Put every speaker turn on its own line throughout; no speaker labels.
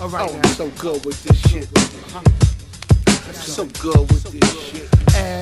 All right,
I'm so good with this shit. So good with this shit.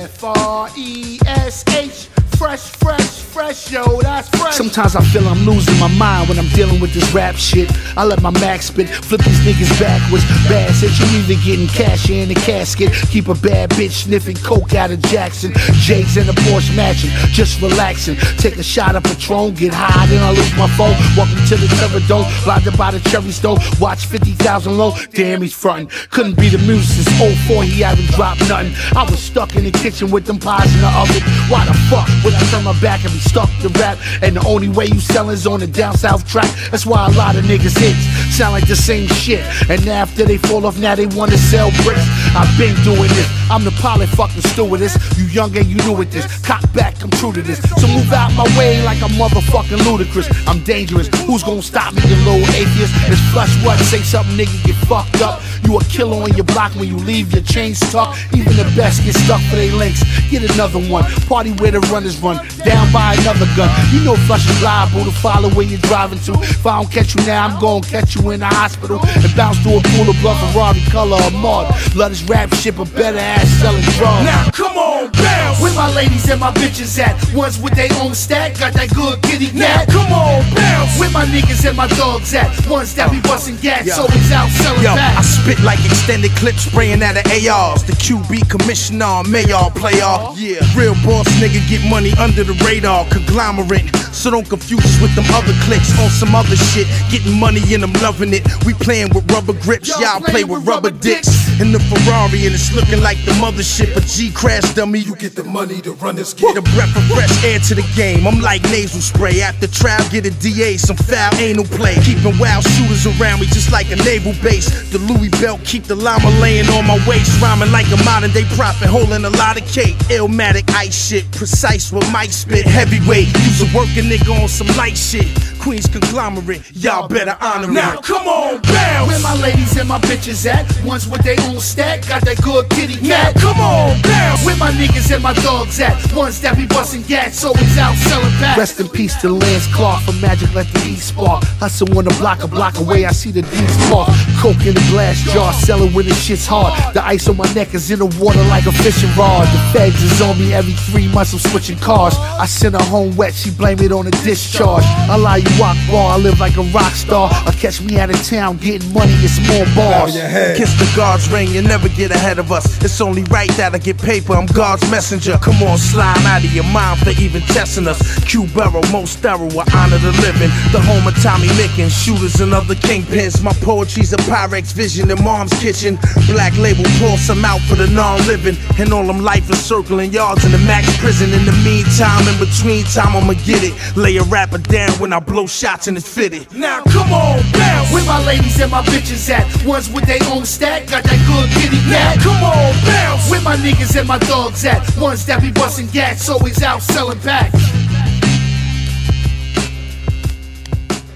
F-R-E-S-H. Fresh, fresh, fresh, yo, that's fresh.
Sometimes I feel I'm losing my mind when I'm dealing with this rap shit. I let my Mac spit, flip these niggas backwards. Bad shit, you either getting cash in the casket. Keep a bad bitch sniffing coke out of Jackson. J's in a Porsche matching, just relaxing. Take a shot of Patron, get high, then I lose my phone. Welcome to the Terror Dome, blinded by the cherry stove. Watch 50,000 low, damn he's frontin'. Couldn't be the music since 04, he haven't dropped nothing. I was stuck in the kitchen with them pies in the oven. Why the fuck would I turn my back and be stuck to rap? And the only way you sellin' is on the down south track. That's why a lot of niggas hits sound like the same shit. And after they fall off, now they wanna sell bricks. I've been doing this, I'm the pilot fucking stewardess. You young and you new at this, cock back, I'm true to this. So move out my way like I'm motherfucking ludicrous. I'm dangerous, who's gonna stop me, you little atheist? It's flush what, say something nigga, get fucked up. You a killer on your block when you leave your chains tucked. Even the best get stuck for they links. Get another one, party where the runners run, down by another gun. You know flush is liable to follow where you're driving to. If I don't catch you now, I'm gonna catch you in the hospital and bounce through a pool of blood, Ferrari color or mud. Love this rap shit, but better ass selling drugs.
Now come on, bounce. Where my ladies and my bitches at? Ones with their own stack, got that good kitty cat. Come on, bounce. Where my niggas and my dogs at? Ones that be busting gas, always out selling back.
I spit like extended clips, spraying out of ARs. The QB commissioner, mayor, player. Yeah, real boss nigga get money under the radar, conglomerate. So don't confuse us with them other clicks on some other shit. Getting money and I'm loving it. We playing with rubber grips, y'all play with rubber dicks. In the Ferrari and it's looking like the mothership. A G crash dummy, you get the money to run this game. Get a breath of fresh air to the game. I'm like nasal spray. After trial, get a DA, some foul anal play. Keeping wild shooters around me just like a naval base. The Louis belt keep the llama laying on my waist. Rhyming like a modern day prophet, holding a lot of cake. Illmatic ice shit, precise with Mike spit. Heavyweight, use a working nigga on some light shit. Queens conglomerate, y'all better honor it.
Now come on, bounce. Where my ladies and my bitches at? Ones with their own stack, got that good kitty cat. Now come on, bounce. Where my niggas and my dogs at? Ones that be busting gas, always out selling back.
Rest in peace to Lance Clark from Magic Let the East Spark. Hustle on the block, a block away, I see the D's park. Coke in a glass jar, selling when the shit's hard. The ice on my neck is in the water like a fishing rod. The feds is on me every 3 months, I'm switching cars. I send her home wet, she blame it on a discharge. I lie you walk bar, I live like a rock star. Or catch me out of town getting money in small bars.
Kiss the God's ring, you never get ahead of us. It's only right that I get paper, I'm God's messenger. Come on, slime out of your mind for even testing us. Q Barrow, most thorough, I honor the living. The home of Tommy Lickin', shooters and other kingpins. My poetry's a Pyrex vision in mom's kitchen. Black label, pour some out for the non-living. And all them life is circling yards in the max prison. In the meantime, in between time, I'ma get it. Lay a rapper down when I blow shots and it's fitted.
Now come on, bounce. Where my ladies and my bitches at? Ones with their own stack, got that good kitty cat. Now come on, bounce. Where my niggas and my dogs at? Ones that be busting gas, always out selling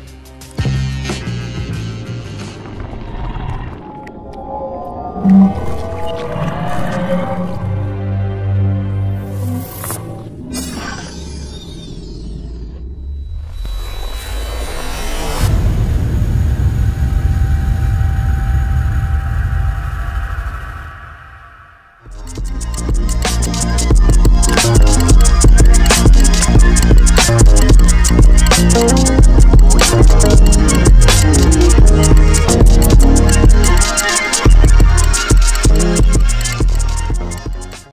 back.